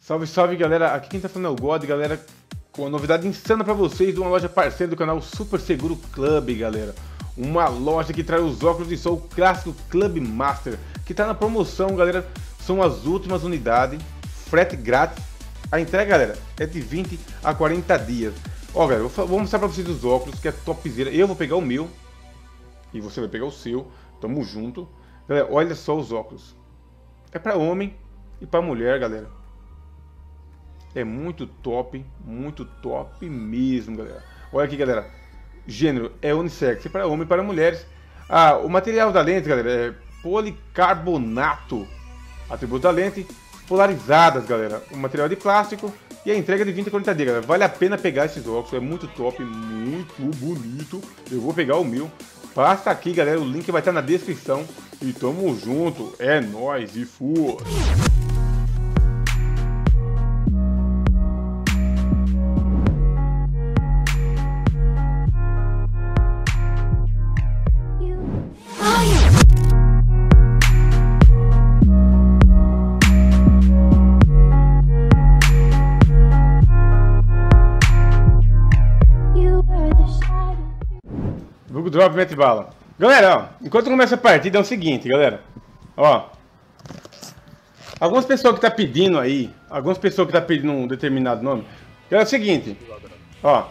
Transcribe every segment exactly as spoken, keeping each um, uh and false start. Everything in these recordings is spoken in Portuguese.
Salve, salve, galera. Aqui quem tá falando é o God, galera, com uma novidade insana pra vocês de uma loja parceira do canal Super Seguro Club, galera. Uma loja que traz os óculos de sol clássico Club Master, que tá na promoção, galera. São as últimas unidades, frete grátis. A entrega, galera, é de vinte a quarenta dias. Ó, galera, eu vou mostrar pra vocês os óculos, que é topzera. Eu vou pegar o meu e você vai pegar o seu. Tamo junto. Galera, olha só os óculos. É pra homem e pra mulher, galera. É muito top, muito top mesmo, galera. Olha aqui, galera. Gênero é unissex, é para homem e para mulheres. Ah, o material da lente, galera, é policarbonato. Atributos da lente, polarizadas, galera. O material é de plástico e a entrega é de vinte a quarenta dias, galera. Vale a pena pegar esses óculos, é muito top, muito bonito. Eu vou pegar o meu. Passa aqui, galera, o link vai estar na descrição. E tamo junto, é nóis e fui! Vulgo Drop mete bala. Galera, ó, enquanto começa a partida é o seguinte, galera. Ó. Algumas pessoas que tá pedindo aí, algumas pessoas que tá pedindo um determinado nome. É o seguinte. Ó.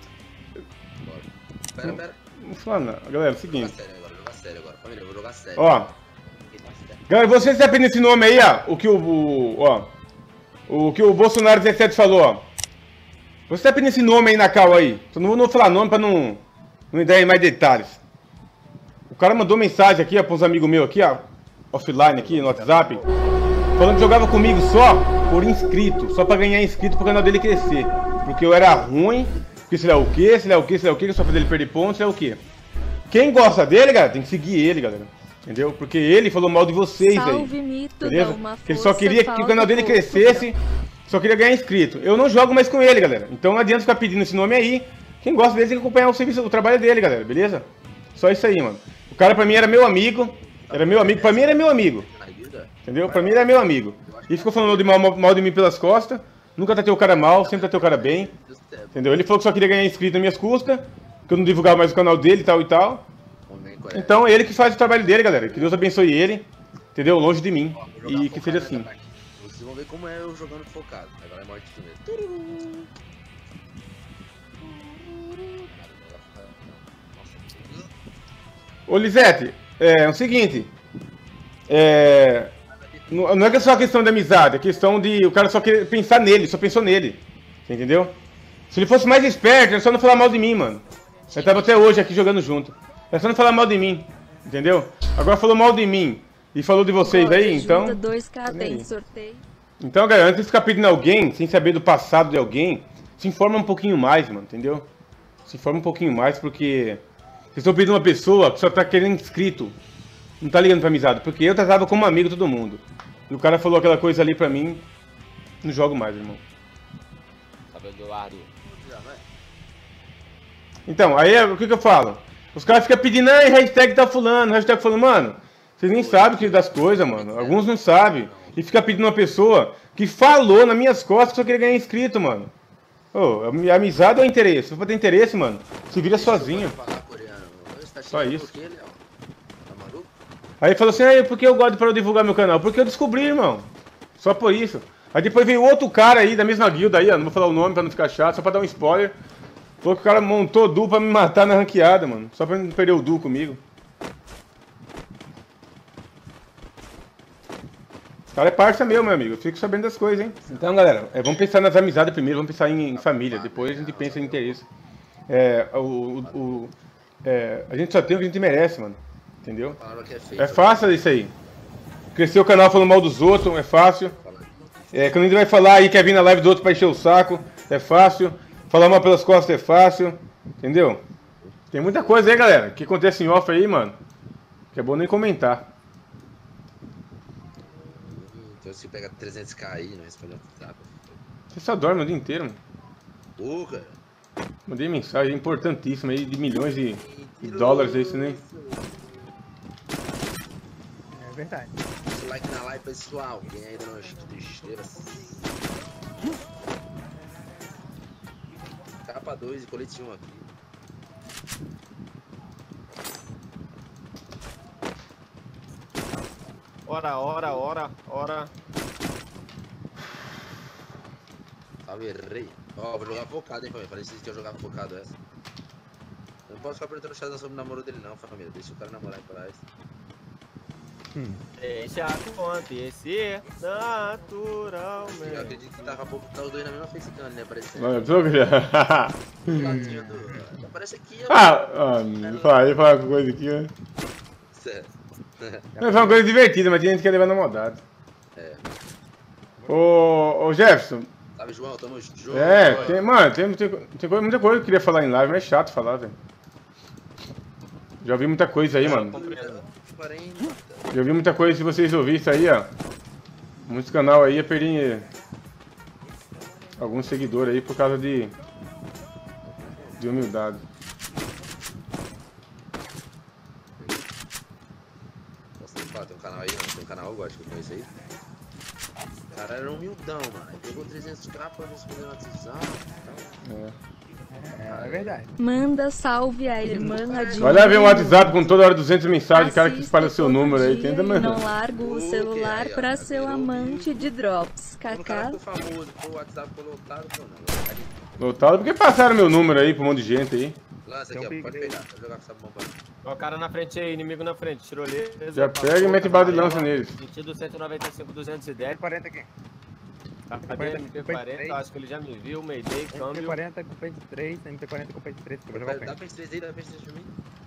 Pera, pera. Não fala não. Galera, é o seguinte. Vou jogar sério agora, vou jogar sério agora. Família, eu vou jogar sério. Ó. Galera, vocês tá pedindo esse nome aí, ó. O que o, o ó. O que o Bolsonaro dezessete falou, ó. Você tá pedindo esse nome aí na cal aí. Só não vou falar nome pra não não me dar mais detalhes. O cara mandou mensagem aqui, ó, para uns amigos meus aqui, ó, offline aqui no WhatsApp, falando que jogava comigo só por inscrito, só para ganhar inscrito pro canal dele crescer. Porque eu era ruim, porque sei lá o que, sei lá o que, sei lá o que, que eu só fazia ele perder pontos, sei lá o que. Quem gosta dele, galera, tem que seguir ele, galera. Entendeu? Porque ele falou mal de vocês Salve, aí. mito, beleza? uma Que ele só queria que o canal dele força, crescesse, só queria ganhar inscrito. Eu não jogo mais com ele, galera. Então não adianta ficar pedindo esse nome aí. Quem gosta dele tem que acompanhar o serviço, o trabalho dele, galera, beleza? Só isso aí, mano. O cara pra mim era meu amigo, era meu amigo, pra mim era meu amigo. Entendeu? Pra mim era meu amigo. E ficou falando de mal, mal de mim pelas costas. Nunca tratei o cara mal, sempre tratei o cara bem. Entendeu? Ele falou que só queria ganhar inscrito nas minhas custas, que eu não divulgava mais o canal dele e tal e tal. Então ele que faz o trabalho dele, galera. Que Deus abençoe ele, entendeu? Longe de mim. E que seja assim. Vocês vão ver como é eu jogando focado. Agora é morte primeiro. Ô Lisete, é o seguinte, é, não é só questão de amizade, é questão de o cara só querer pensar nele, só pensou nele, entendeu? Se ele fosse mais esperto, é só não falar mal de mim, mano. Eu tava até hoje aqui jogando junto, é só não falar mal de mim, entendeu? Agora falou mal de mim e falou de vocês aí, então... dois K tem sorteio. Então, galera, antes de ficar pedindo alguém, sem saber do passado de alguém, se informa um pouquinho mais, mano, entendeu? Se informa um pouquinho mais, porque... Vocês estão pedindo uma pessoa que só tá querendo inscrito. Não tá ligando pra amizade. Porque eu tratava como amigo todo mundo. E o cara falou aquela coisa ali pra mim. Não jogo mais, irmão. Então, aí o que que eu falo? Os caras ficam pedindo, ai, hashtag tá fulano, hashtag fulano. Mano, vocês nem sabem o que das coisas, mano. Alguns não sabem. E fica pedindo uma pessoa que falou nas minhas costas que só queria ganhar inscrito, mano. Ô, oh, amizade ou interesse? Se for ter interesse, mano, se vira sozinho. Só isso. Aí falou assim, aí, por que eu gosto para divulgar meu canal? Porque eu descobri, irmão. Só por isso. Aí depois veio outro cara aí, da mesma guilda aí, ó, não vou falar o nome pra não ficar chato, só pra dar um spoiler. Falou que o cara montou duo pra me matar na ranqueada, mano. Só pra não perder o duo comigo. O cara é parça meu, meu amigo. Eu fico sabendo das coisas, hein. Então, galera, é, vamos pensar nas amizades primeiro, vamos pensar em, em família. Depois a gente pensa em interesse. É, o... o, o É, a gente só tem o que a gente merece, mano. Entendeu? É fácil isso aí. Crescer o canal falando mal dos outros, é fácil. É, quando a gente vai falar aí, quer vir na live do outro pra encher o saco, é fácil. Falar mal pelas costas é fácil. Entendeu? Tem muita coisa aí, galera, que acontece em off aí, mano, que é bom nem comentar. Então se pega trezentos k aí, não responde o WhatsApp. Você só dorme o dia inteiro, mano. Ô, cara. Mandei mensagem importantíssima aí de milhões de, de dólares aí, isso nem. É verdade. Like na live, pessoal. Quem ainda não inscreveu, capa dois e colete um aqui. Ora, ora, ora, ora. Salve, rei. Ó, oh, vou jogar focado, hein, família. Falei que vocês que eu jogar focado essa. Eu não posso ficar perguntando o Shazam sobre o namoro dele, não, família. Deixa o cara namorar em paz. Hum. Deixa acontecer naturalmente. Eu acredito que tava pouco tá os dois na mesma facecam, né? Aparecendo. Não, eu tô já. Ladinho do... Aparece aqui, ó. Ah, ah fala, fala uma coisa aqui, ó. Certo. Não, foi uma coisa divertida, mas tem gente que quer levar na maldade. É. Ô, ô Jefferson. Sabe, João? Tamo junto. É, tem, mano, tem, tem, tem coisa, muita coisa que eu queria falar em live, mas é chato falar, velho. Já ouvi muita coisa aí, mano. Já ouvi muita coisa, se vocês ouvirem isso aí, ó. Muitos canal aí ia perder alguns seguidores aí por causa de. de humildade. Tem um canal aí, mano. Tem um canal, eu gosto que eu conheço aí. O cara era humildão, mano. Aí pegou trezentos caras pra responder uma decisão. É. É, é verdade. Manda salve a irmã Radinho. Vai lá ver um WhatsApp com toda hora duzentas mensagens, cara que espalha seu número aí, tenta, mano. Não largo o celular aí, ó, pra tá seu vendo? amante de drops. Quando o cara Kaká. ficou famoso, ficou o WhatsApp, ficou lotado, pô, não. Lotado, porque passaram meu número aí pra um monte de gente aí. Lança Tem aqui, um ó. Pode big pegar. Vou jogar com essa bomba. Ó, o cara na frente aí, inimigo na frente, tirolesa. Já pega e mete bala de lança neles. Sentido cento e noventa e cinco, duzentos e dez. quarenta aqui. Cadê M P quarenta? Acho que ele já me viu, Mayday, M P câmbio. quarenta com pente três, M P quarenta com pente três. Vou jogar o Dá pente. pente três aí, dá pente três pra mim.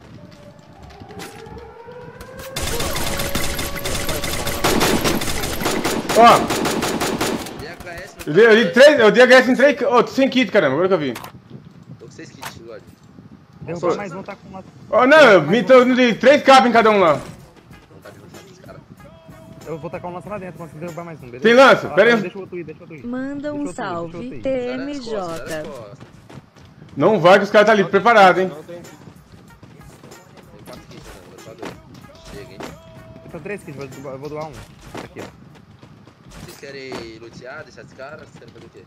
Ó, D H S, eu dei, eu dei três, eu dei H S em três, ô, sem kit, caramba, agora que eu vi. tô com seis kits, God. Derrubou mais um, tá com uma... Ó, não, eu me eu dei três capas em cada um lá. Não tá de lançar esses caras. Eu vou tacar um lança lá dentro, consigo derrubar mais um, beleza? Tem lança? Ah, Pera aí. Deixa o outro ir, deixa o outro ir. Manda um Deixa eu outro ir, salve. deixa eu outro ir. T M J. Dá nas costas. Não vai que os caras tá ali preparado, hein. Não tem. Tem quatro kits, né? Vou só dois. Chega, hein? Eu tô três kits, vou doar- eu vou doar um. Aqui, ó. Vocês querem lutear, deixar esse cara? Vocês querem fazer o quê?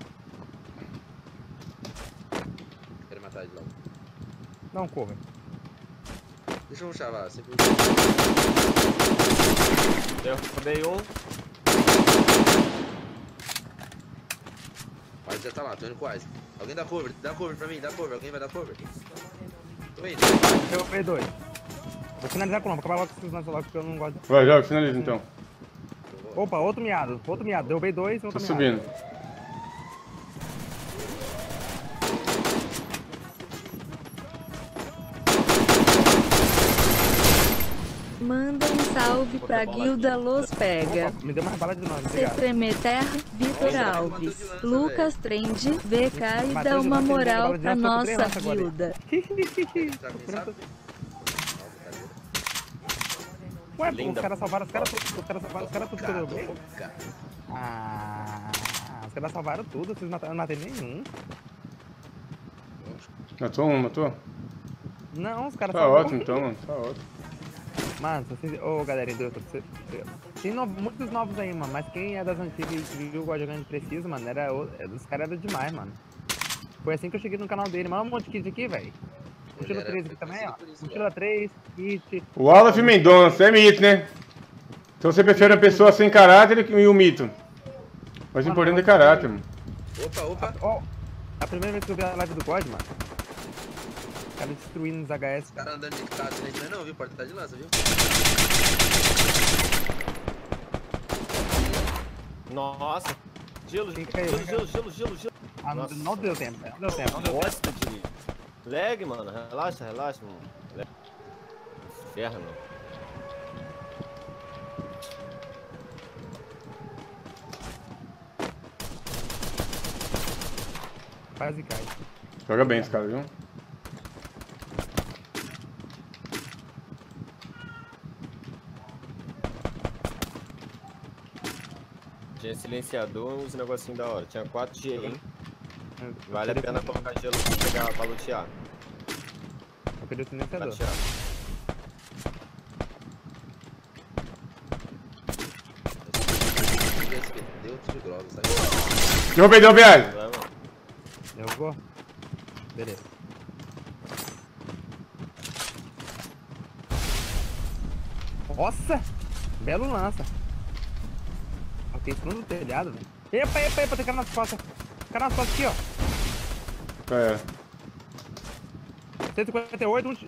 Querem matar ele logo. Não, corra. Deixa eu rushar lá, sempre Derrubei um. Mas já tá lá, tô indo quase. Alguém dá cover, dá cover pra mim, dá cover, alguém vai dar cover? Tô indo. Derrubei dois. Vou finalizar com um, vou acabar logo com esses lanços logo porque eu não gosto de... Vai, joga, finaliza então. Opa, outro miado, outro miado. Derrubei dois, Tô outro miado. subindo. Manda um salve pra Guilda Los Pega. Opa, me deu mais bala de nós, C obrigado. Tremer Terra, Vitor Alves, Lucas Trend, V K e Matheus, dá uma Matheus, moral Matheus, pra Matheus, nossa Matheus, agora. guilda. Tá, quem sabe? Ué, pô, Linda. os caras salvaram os caras tudo, os caras salvaram os caras tudo que eu derrubei. Cara, Ah, os caras salvaram tudo, vocês mataram, eu não matei nenhum. Matou um, matou? Não, os caras Tá salvaram. ótimo então, mano, tá ótimo. Mano, se vocês... Ô, galerinha do YouTube, você... tem no... muitos novos aí, mano, mas quem é das antigas e viu o jogando preciso, mano, era... o- é, os caras eram demais, mano. Foi assim que eu cheguei no canal dele, mano, um monte de kit aqui, velho. Mochila Ele era três aqui também, ó. por isso, Mochila três, kit. O Aleph Mendonça é mito, né? Então você prefere uma pessoa sem caráter e o mito. Mas o importante é caráter, mano. Opa, opa. Ó, a primeira vez que eu vi a live do God, mano. O cara destruindo os H S. Os caras andando de carro, não é isso não, viu? Porta tá de lança, viu? Nossa. Gelo, Quem gelo, caiu? gelo, gelo, gelo, gelo, gelo. Ah, não, Nossa. não deu tempo, não deu tempo. Não gosta de lag, mano. Relaxa, relaxa, mano. Lag. Inferno. Quase cai. Joga bem esse cara, viu? Tinha silenciador e uns negocinhos da hora. Tinha quatro G, hein? Eu- Vale a eu pena queria- colocar gelo pra pegar pra lutear. Eu queria o Pra silenciador. tirar. Deu de droga, sabe? Derrubei, deu viagem. Vai, mano. Derrubou? Beleza. Nossa! Belo lança. Ok, isso no telhado, velho. Epa, epa, epa, tem cara nas costas. Cara nas costas aqui, ó. É. cento e cinquenta e oito, um...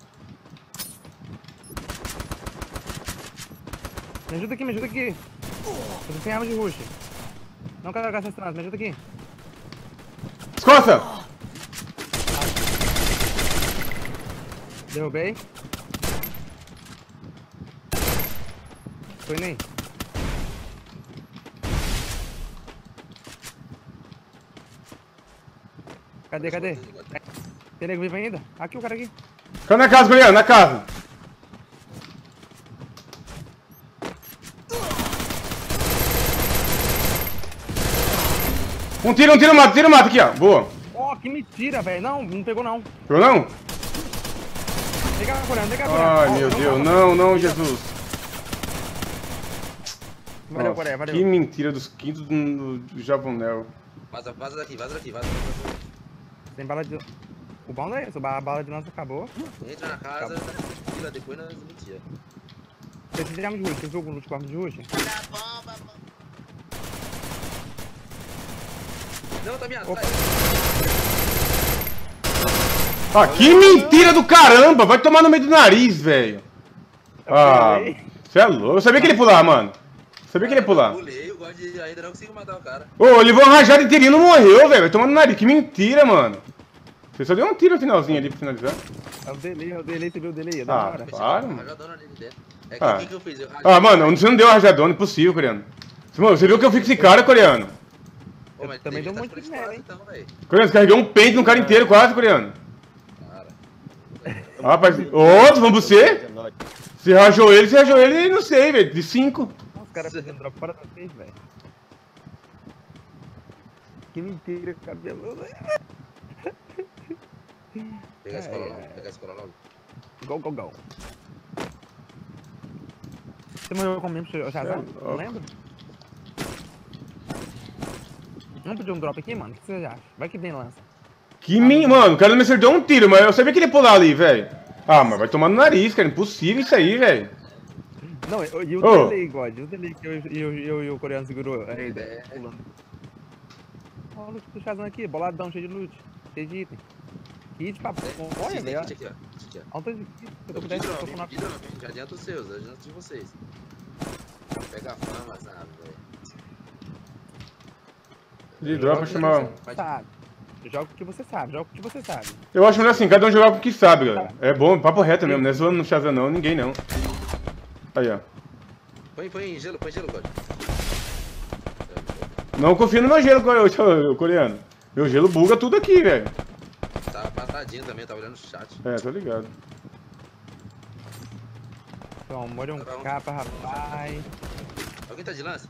Me ajuda aqui, me ajuda aqui. Eu tô sem arma de rush. Não quero gastar essas me ajuda aqui. Descosta! Derrubei. Foi nem. Cadê, cadê? Tem nego vivo ainda? Aqui o cara aqui. Fica na casa, Goiano, na casa. Um tiro, um tiro, mata, tiro, mata aqui, ó. Boa. Ó, oh, que mentira, velho. Não, não pegou não. Pegou não? Pega a corando, pega a corando. Ai, meu Deus, não, não, Jesus. Valeu, Coreia, valeu. Que mentira dos quintos do, do Japonel. Vaza, vaza daqui, vaza daqui, vaza daqui. Tem bala de... O bom não é isso, a bala de lança acabou. Entra na casa, tira depois nós mentia. Vocês de arma de rush, vocês jogam no arma de rush? Não, tá minha, Opa. sai. Ah, que mentira do caramba! Vai tomar no meio do nariz, velho. Ah, você é louco. Eu sabia que ele ia pular, mano. Eu sabia que ele ia pular. Eu pulei, eu gosto de... ainda não consigo matar o cara. Ô, ele levou uma rajada inteirinho e não morreu, velho. Vai tomar no nariz. Que mentira, mano. Você só deu um tiro no finalzinho ali pra finalizar. É o delay, é o delay, você viu o delay? É da Ah, hora. para, mano. Rajadona ali dentro. É que Ah. o que, que eu fiz? Eu Ah, mano, você não deu a rajadona, impossível, coreano. Mano, você viu que eu fico com esse cara, coreano? Pô, mas também tem deu que muito tá de de merda, hein? então, velho. Coreano, você carregou um peito no cara inteiro quase, coreano. Cara. Ah, rapaz. Outro, vamos você? Você rajou ele, você rajou ele, não sei, velho. De cinco. Os caras fazendo drop fora da frente, velho. Que mentira, cabelo. Pega a escola Ai, logo, ai. pega a escola logo. Go, go, go. Você morreu com o mesmo Shazam? É, Não lembro? Vamos pedir um drop aqui, mano? O que você acha? Vai que vem lança. Que min... Mano, o cara não me acertou um tiro, mas eu sabia que ele ia pular ali, velho. Ah, mas vai tomar no nariz, cara. Impossível isso aí, velho. Não, e o Ô. delay, God. O delay que eu, eu, eu, eu e o coreano segurou aí, É. pulando. Olha o loot do Shazam aqui, boladão, cheio de loot. Cheio de item. Kit pra... Olha, Sim, velho. kit aqui, ó. Kit aqui, ó. Olha o tanto de kit. Eu tô Eu com pedi dez, eu tô drop, com hein? nove. Pedi drop, hein? Já adianta os seus, adianta de vocês. Pega a fama, sabe, velho. De drop pra chamar. Sabe. Joga o que você sabe, joga o que você sabe. Eu acho melhor assim, cada um jogar com o que sabe, galera. É bom, papo reto mesmo, não é zoando no Shazam não, ninguém não. Aí, ó. Põe, põe gelo, põe gelo, God. Não confio no meu gelo, co- coreano. Meu gelo buga tudo aqui, velho. Tava passadinho também, tava olhando o chat. É, tô ligado. Então, molha um capa, rapaz. Alguém tá de lança?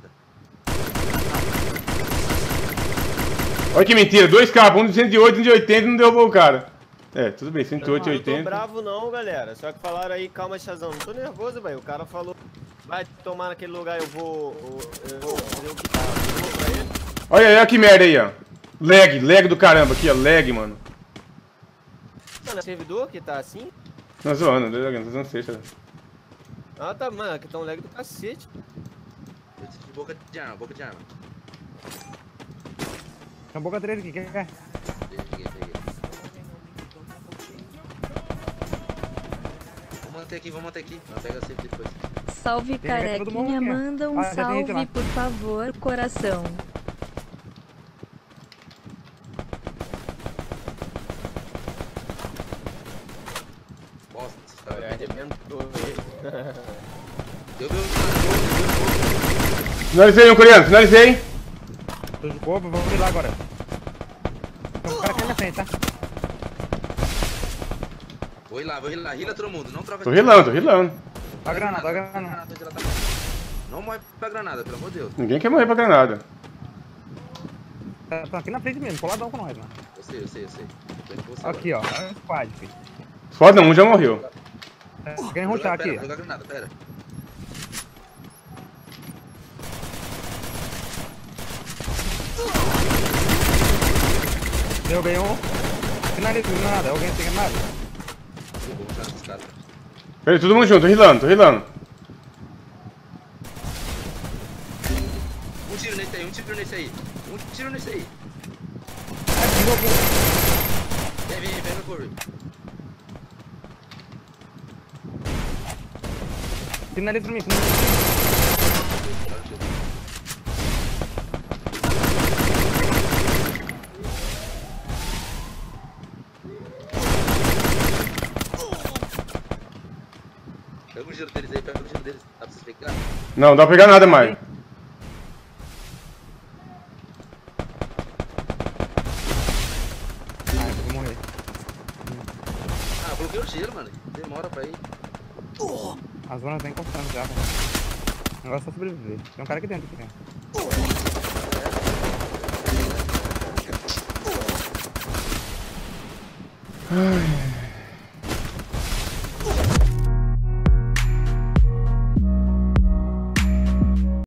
Olha que mentira, dois capas, um de cento e oito, um de oitenta e não derrubou o cara. É, tudo bem, cento e oito e Eu não tô oitenta. bravo não, galera. Só que falaram aí, calma, Shazam. Não tô nervoso, velho. O cara falou, vai tomar naquele lugar, eu vou... Eu, eu vou fazer o que tá. Eu vou pra ele. Olha aí, olha que merda aí, ó. Lag, lag do caramba aqui, ó, lag, mano. Mano, é servidor que tá assim? Não, zoando, não tô jogando, tô usando sexta. Ah, tá, mano. Aqui tá um lag do cacete. Eu preciso de boca de arma, boca de arma. Tem uma boca três aqui, quer? quer? Peguei, peguei. Vamos manter aqui, vamos manter aqui. Não pega sempre depois. Salve Tem que todo mundo carequinha, aqui, ó. manda um Ah, já tem gente lá. salve, por favor, coração. Bosta, esse cara. É, arrebentou ele. Deu meu... Deu Finalizei um coreano, finalizei. Tô de boa, vamos ir lá agora. Tem um cara aqui na frente, tá? Vou ir lá, vou ir lá. Rila todo mundo, não troca Tô de- rilando, tô rilando. Ó a granada, ó a granada. Granada, onde ela tá? Não morre pra granada, pelo amor de Deus. Ninguém quer morrer pra granada. Tá, tá aqui na frente mesmo, coladão com nós, mano. Eu sei, eu sei, eu sei. Tô indo com você Aqui, ó. É um squad, filho. Foda, um já morreu. É, querem agora. rushar Pera, aqui. Vou jogar granada, pera. Derrubei um. Finaliza, nada. Alguém tem nada? Eu vou puxar esses caras. Peraí, todo mundo junto, tô rilando, tô rilando. Um tiro nesse aí, um tiro nesse aí. Um tiro nesse aí. Vem, vem, vem no cover. Finaliza pra mim, finaliza pra mim. Pega o giro deles aí, pega o giro deles. Dá pra vocês pegar? Não, não dá pra pegar nada mais. Ah, eu vou morrer. Ah, eu coloquei o gelo, mano. Demora pra ir. A zona tá encostando já, velho. O negócio é só sobreviver. Tem um cara aqui dentro, aqui dentro. Ai,